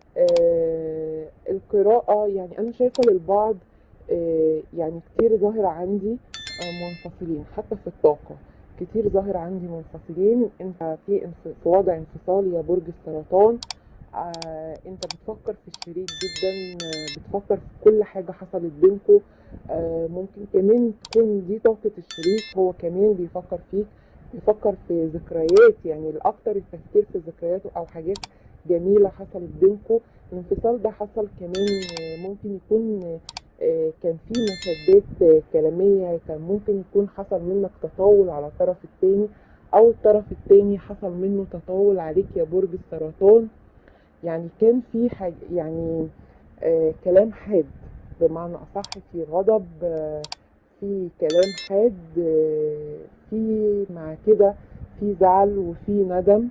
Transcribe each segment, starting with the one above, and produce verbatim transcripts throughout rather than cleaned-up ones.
آه القراءة يعني أنا شايفة للبعض آه يعني كتير ظاهرة عندي آه منفصلين، حتى في الطاقة كتير ظاهر عندي منفصلين. انت في انف- في وضع انفصال يا برج السرطان. آه انت بتفكر في الشريك جدا، آه بتفكر في كل حاجة حصلت بينكو. آه ممكن كمان تكون دي طاقة الشريك، هو كمان بيفكر فيك، بيفكر في ذكريات، يعني الأكتر التفكير في ذكرياته أو حاجات جميلة حصلت بينكو. الانفصال ده حصل كمان آه ممكن يكون آه كان في مشادات آه كلامية، كان ممكن يكون حصل منك تطاول على الطرف التاني، أو الطرف التاني حصل منه تطاول عليك يا برج السرطان. يعني كان في حاجة يعني آه كلام حاد، بمعنى أصح في غضب، آه في كلام حاد، آه في مع كده في زعل وفي ندم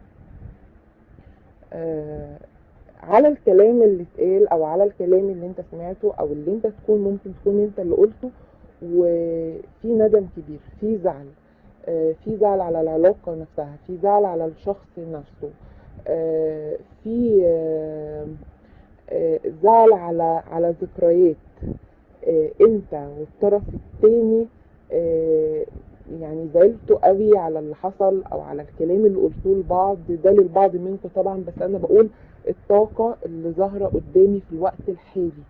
آه على الكلام اللي اتقال، او على الكلام اللي انت سمعته، او اللي انت تكون ممكن تكون انت اللي قلته. وفي ندم كبير، في زعل، آه في زعل على العلاقة نفسها، في زعل على الشخص نفسه، آه في آه آه، زعل على على ذكريات آه، انت والطرف التاني. آه، يعني زعلتوا قوي على اللي حصل او على الكلام اللي قلتوه لبعض، ده للبعض منكم طبعا، بس انا بقول الطاقة اللي ظاهرة قدامي في الوقت الحالي.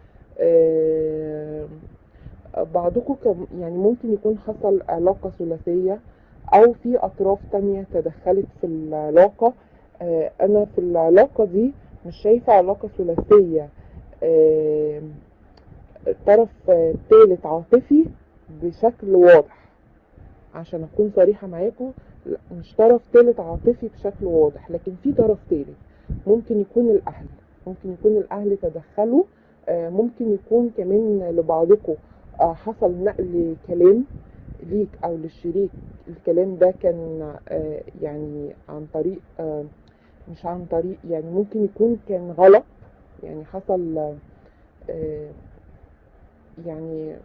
آه، بعضكم كم- يعني ممكن يكون حصل علاقة ثلاثية، او في اطراف تانية تدخلت في العلاقة. آه، انا في العلاقة دي مش شايفة علاقة ثلاثية. آه، طرف آه، تالت عاطفي بشكل واضح، عشان اكون صريحة معاكم. لا، مش طرف تالت عاطفي بشكل واضح، لكن في طرف تالت ممكن يكون الاهل، ممكن يكون الاهل تدخلوا. آه، ممكن يكون كمان لبعضكم آه، حصل نقل كلام ليك او للشريك. الكلام ده كان آه، يعني عن طريق آه، مش عن طريق، يعني ممكن يكون كان غلط، يعني حصل آه، يعني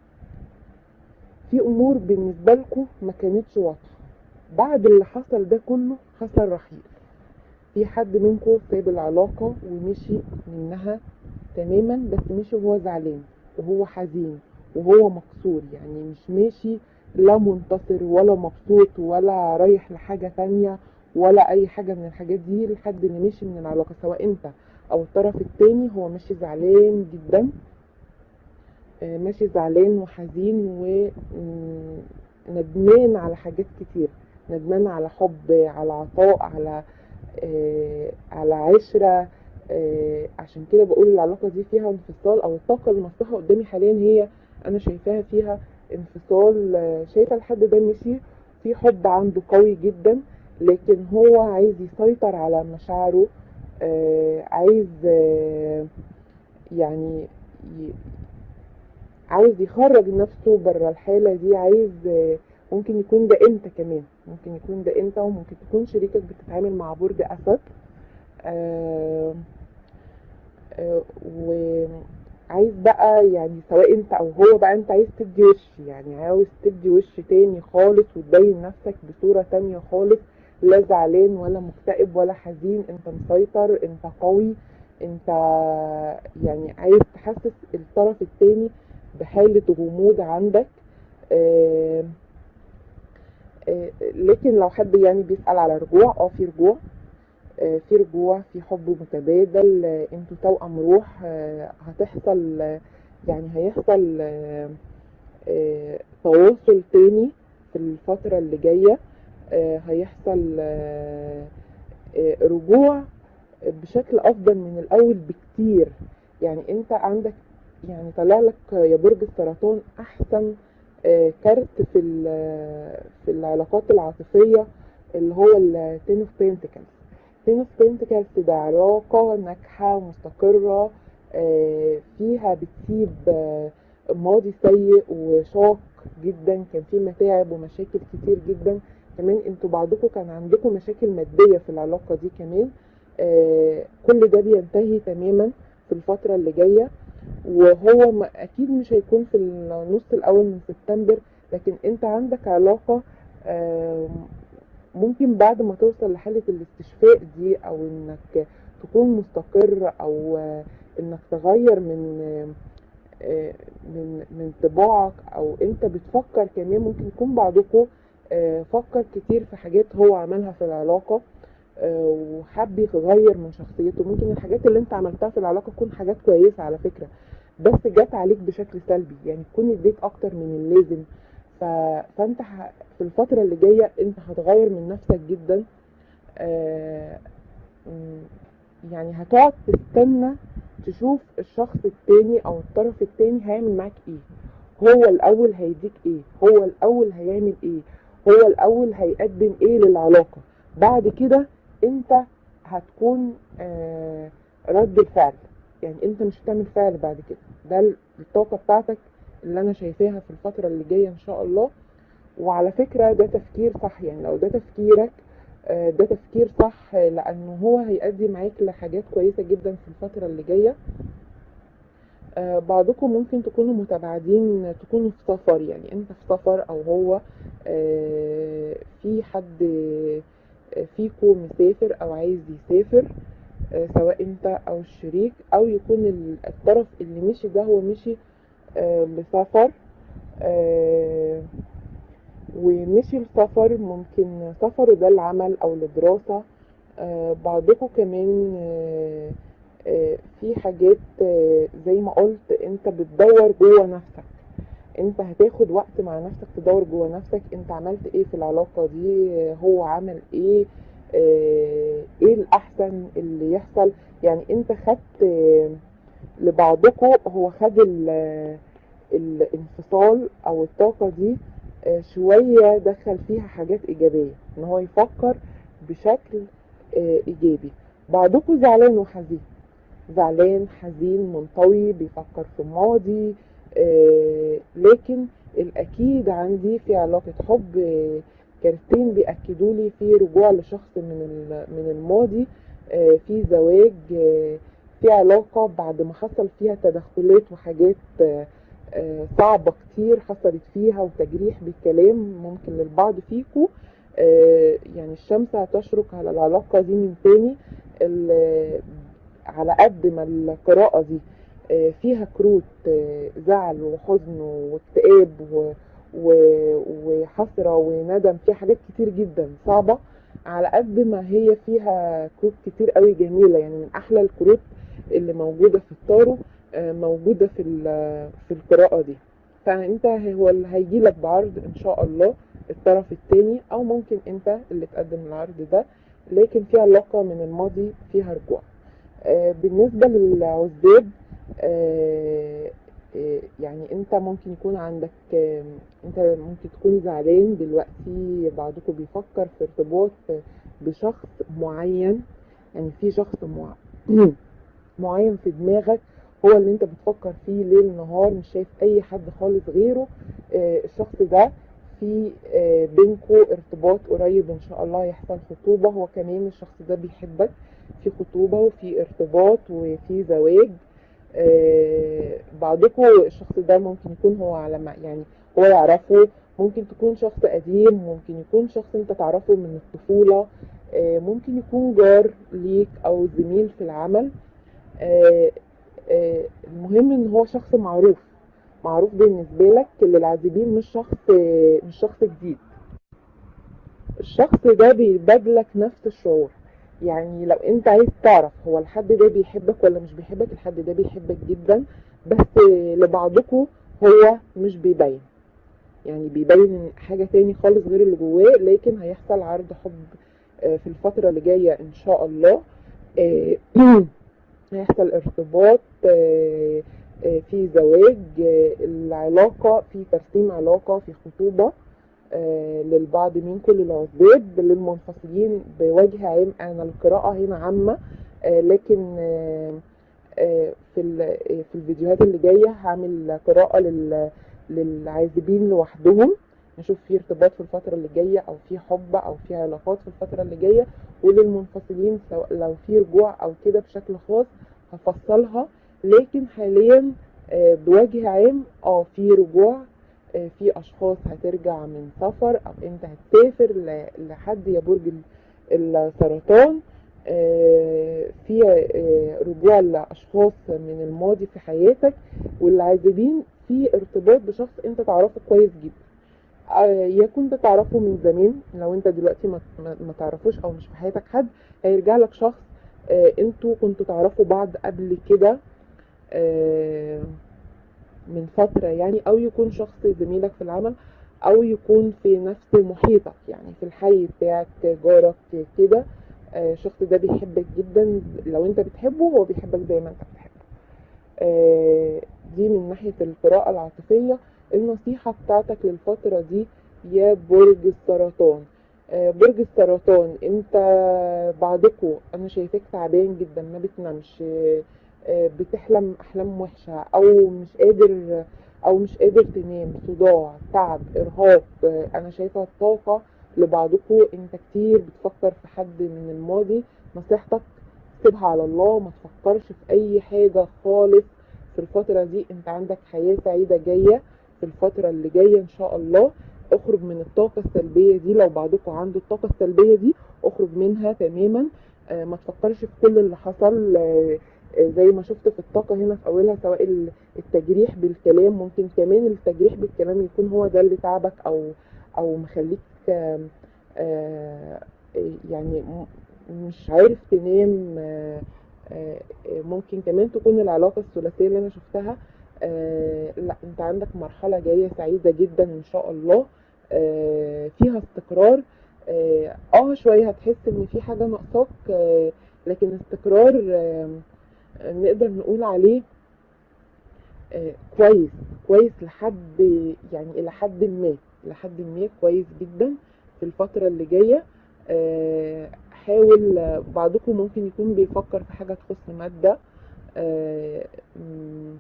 في امور بالنسبه لكم ما كانتش واضحه. بعد اللي حصل ده كله حصل رحيل، في حد منكم ساب العلاقه ومشي منها تماما، بس مشي وهو زعلان وهو حزين وهو مكسور، يعني مش ماشي لا منتصر ولا مبسوط ولا رايح لحاجه تانية ولا اي حاجه من الحاجات دي. الحد اللي مشي من العلاقه سواء انت او الطرف التاني هو ماشي زعلان جدا، آه، ماشي زعلان وحزين وندمان على حاجات كتير، ندمان على حب، على عطاء، على آه، على عشرة. آه، عشان كده بقول العلاقة دي فيها انفصال، او الطاقة اللي مفتوحة قدامي حاليا هي انا شايفاها فيها انفصال. آه، شايفة الحد ده مشي في حب عنده قوي جدا، لكن هو عايز يسيطر على مشاعره. آه، عايز آه، يعني عايز يخرج نفسه بره الحالة دي، عايز آه، ممكن يكون ده انت كمان، ممكن يكون ده انت، وممكن تكون شريكك بتتعامل مع برج اسد. آه آه وعايز بقى يعني سواء انت او هو بقى، انت عايز تدي وش، يعني عاوز تدي وش تاني خالص وتبين نفسك بصورة تانية خالص. لا زعلان ولا مكتئب ولا حزين، انت مسيطر، انت قوي، انت يعني عايز تحسس الطرف التاني بحالة غموض عندك. آه آه لكن لو حد يعني بيسأل على رجوع، اه في رجوع، آه في رجوع، في حب متبادل، آه انتوا توأم روح، آه هتحصل آه يعني هيحصل آه آه تواصل تاني في الفترة اللي جاية. آه هيحصل آه آه رجوع بشكل افضل من الاول بكتير. يعني انت عندك يعني طلع لك يا برج السرطان احسن آه، كارت في في العلاقات العاطفيه، اللي هو التين اوف بينتكلز. تين اوف بينتكلز ده علاقه ناجحه ومستقره، آه، فيها بتسيب آه، ماضي سيء وشاق جدا، كان في متاعب ومشاكل كتير جدا. كمان انتوا بعضكم كان عندكم مشاكل ماديه في العلاقه دي كمان. آه كل ده بينتهي تماما في الفترة اللي جاية، وهو ما اكيد مش هيكون في النص الاول من سبتمبر. لكن انت عندك علاقة آه ممكن بعد ما توصل لحالة الاستشفاء دي، او انك تكون مستقر، او آه، انك تغير من آه، من من طباعك، او انت بتفكر كمان. ممكن يكون بعضكم آه، فكر كتير في حاجات هو عملها في العلاقة آه، وحب يغير من شخصيته. ممكن الحاجات اللي انت عملتها في العلاقة تكون حاجات كويسة على فكرة، بس جت عليك بشكل سلبي، يعني تكون اديت اكتر من اللازم. ف... فانت ح... في الفترة اللي جاية انت هتغير من نفسك جدا. آه، م، يعني هتقعد تستنى تشوف الشخص التاني او الطرف التاني هيعمل معاك ايه. هو الاول هيديك ايه، هو الاول هيعمل ايه، هو الاول هيقدم ايه للعلاقة. بعد كده انت هتكون آه رد الفعل، يعني انت مش هتعمل فعل بعد كده. ده الطاقة بتاعتك اللي انا شايفاها في الفترة اللي جاية ان شاء الله. وعلى فكرة ده تفكير صح، يعني لو ده تفكيرك آه، ده تفكير صح، آه، لانه هو هيؤدي معاك لحاجات كويسة جدا في الفترة اللي جاية. آه، بعضكم ممكن تكونوا متباعدين، تكونوا في سفر، يعني انت في سفر او هو آه، في حد آه، فيكم مسافر او عايز يسافر، آه، سواء انت او الشريك، او يكون ال- الطرف اللي مشي ده هو مشي آه، لسفر آه، ومشي السفر. ممكن سفره ده العمل او لدراسة. آه، بعضكم كمان آه، آه، في حاجات آه، زي ما قلت انت بتدور جوه نفسك. انت هتاخد وقت مع نفسك تدور جوه نفسك، انت عملت ايه في العلاقة دي، آه، هو عمل ايه، آه، ايه الاحسن اللي يحصل. يعني انت خدت آه، لبعضكم هو خد ال- الانفصال او الطاقة دي آه، شوية دخل فيها حاجات ايجابية، ان هو يفكر بشكل آه، ايجابي. بعضكم زعلان وحزين، زعلان حزين منطوي بيفكر في الماضي. آه، لكن الاكيد عندي في علاقة حب آه، كارتين بيأكدوا لي في رجوع لشخص من ال- من الماضي، آه، في زواج، آه، في علاقة بعد ما حصل فيها تدخلات وحاجات آه، آه، صعبة كتير حصلت فيها، وتجريح بالكلام ممكن للبعض فيكم. آه، يعني الشمس هتشرق على العلاقة دي من تاني. ال- على قد ما القراءة دي آه، فيها كروت آه، زعل وحزن واكتئاب و- و- وحسرة وندم، فيها حاجات كتير جدا صعبة، على قد ما هي فيها كروت كتير قوي جميلة. يعني من أحلى الكروت اللي موجودة في التارو آه، موجودة في ال- في القراءة دي. فأنت هو اللي هيجيلك بعرض إن شاء الله الطرف التاني، أو ممكن أنت اللي تقدم العرض ده، لكن في علاقة من الماضي فيها رجوع. آه، بالنسبة للعزاب آه، آه، يعني انت ممكن يكون عندك آه، انت ممكن تكون زعلان دلوقتي. بعضكم بيفكر في ارتباط بشخص معين، يعني في شخص مع... معين في دماغك هو اللي انت بتفكر فيه ليل نهار، مش شايف اي حد خالص غيره. آه، الشخص ده في آه، بينكو ارتباط قريب ان شاء الله يحصل خطوبة. هو كمان الشخص ده بيحبك، في خطوبة وفي ارتباط وفي زواج. آه، بعضكم الشخص ده ممكن يكون هو على ما يعني هو يعرفه، ممكن تكون شخص قديم، ممكن يكون شخص انت تعرفه من الطفولة، آه، ممكن يكون جار ليك او زميل في العمل. آه، آه، المهم ان هو شخص معروف، معروف بالنسبة لك للعازبين، مش شخص آه، مش شخص جديد. الشخص ده بيبادلك نفس الشعور. يعني لو انت عايز تعرف هو الحد ده بيحبك ولا مش بيحبك، الحد ده بيحبك جدا، بس آه، لبعضكم هو مش بيبين، يعني بيبين حاجة تاني خالص غير اللي جواه. لكن هيحصل عرض حب آه، في الفترة اللي جاية ان شاء الله. آه، هيحصل ارتباط، آه، آه، في زواج، آه، العلاقة في ترسيم علاقة، في خطوبة آه، للبعض منكم للعزاب. للمنفصلين بوجه عام، انا القراءة هنا عامة، آه، لكن آه، آه، في ال- في الفيديوهات اللي جاية هعمل قراءة لل- للعازبين لوحدهم، نشوف في ارتباط في الفترة اللي جاية او في حب او في علاقات في الفترة اللي جاية. وللمنفصلين سواء لو في رجوع او كده بشكل خاص هفصلها. لكن حاليا آه، بوجه عام اه في رجوع، آه، في اشخاص هترجع من سفر، او انت هتسافر ل- لحد يا برج ال- السرطان. آه، في آه، رجوع لاشخاص من الماضي في حياتك، والعازبين في ارتباط بشخص انت تعرفه كويس جدا. آه، يا كنت تعرفه من زمان، لو انت دلوقتي ما, ما ما تعرفوش او مش في حياتك حد، هيرجع لك شخص آه، انتوا كنتوا تعرفوا بعض قبل كده آه، من فترة يعني، او يكون شخص زميلك في العمل، او يكون في نفس محيطك يعني في الحي بتاعك، جارك كده. آه، الشخص ده بيحبك جدا، لو انت بتحبه هو بيحبك زي ما انت بتحبه. آه، دي من ناحية القراءة العاطفية. النصيحة بتاعتك للفترة دي يا برج السرطان. آه، برج السرطان، انت بعضكوا انا شايفاك تعبان جدا، ما بتنامش، آه، آه، بتحلم احلام وحشة، او مش قادر او مش قادر تنام، صداع، تعب، ارهاق. آه، انا شايفة الطاقة لبعضكوا، انت كتير بتفكر في حد من الماضي. نصيحتك سيبها على الله، ما تفكرش في اي حاجة خالص في الفترة دي. انت عندك حياة سعيدة جاية في الفترة اللي جاية ان شاء الله. اخرج من الطاقة السلبية دي، لو بعضكم عنده الطاقة السلبية دي اخرج منها تماما. آه ما تفكرش في كل اللي حصل. آه آه زي ما شفت في الطاقة هنا في اولها، سواء ال- التجريح بالكلام، ممكن كمان التجريح بالكلام يكون هو ده اللي تعبك، او او مخليك آه آه يعني م- مش عارف تنام. آه آه، ممكن كمان تكون العلاقة الثلاثية اللي أنا شفتها. آه لا، أنت عندك مرحلة جاية سعيدة جدا إن شاء الله، آه فيها استقرار. اه آه، شوية هتحس إن في حاجة ناقصاك، آه لكن استقرار آه نقدر نقول عليه آه كويس. كويس لحد يعني إلى حد ما، لحد ما كويس جدا في الفترة اللي جاية. آه حاول. آه، بعضكم ممكن يكون بيفكر في حاجة تخص مادة. آه، م،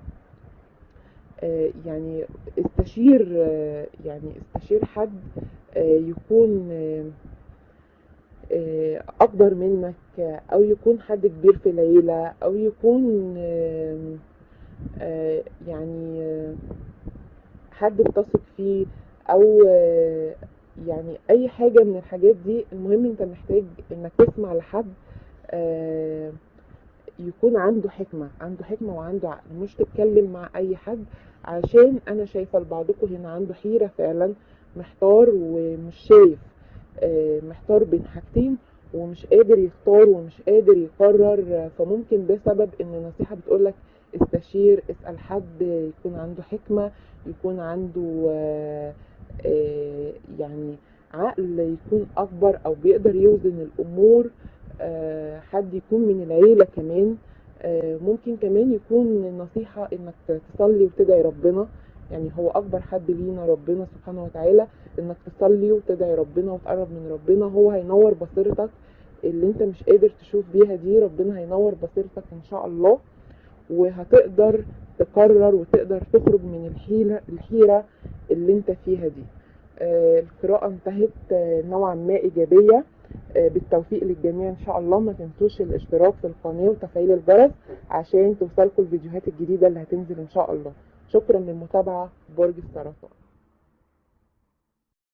آه، يعني استشير آه، يعني استشير حد آه، يكون آه، آه، أكبر منك، آه، أو يكون حد كبير في العيلة، أو يكون آه، آه، يعني آه، حد بتثق فيه، أو آه، يعني أي حاجة من الحاجات دي. المهم أنت محتاج إنك تسمع لحد آه، يكون عنده حكمة، عنده حكمة وعنده عقل، مش تتكلم مع أي حد. عشان أنا شايفة لبعضكم هنا عنده حيرة فعلا، محتار ومش شايف، آه، محتار بين حاجتين ومش قادر يختار ومش قادر يقرر. آه، فممكن ده سبب إن النصيحة بتقولك استشير، اسأل حد يكون عنده حكمة، يكون عنده آه، آه، يعني عقل يكون أكبر، أو بيقدر يوزن الأمور. آه، حد يكون من العيلة كمان. آه، ممكن كمان يكون النصيحة انك تصلي وتدعي ربنا، يعني هو اكبر حد لينا ربنا سبحانه وتعالى. انك تصلي وتدعي ربنا وتقرب من ربنا، هو هينور بصيرتك اللي انت مش قادر تشوف بيها دي، ربنا هينور بصيرتك ان شاء الله، وهتقدر تقرر وتقدر تخرج من الحيرة الحيرة اللي انت فيها دي. آه، القراءة انتهت آه، نوعا ما إيجابية. آه، بالتوفيق للجميع إن شاء الله. ما تنسوش الاشتراك في القناة وتفعيل الجرس عشان توصلكم الفيديوهات الجديدة اللي هتنزل إن شاء الله. شكرا للمتابعة. برج السرطان.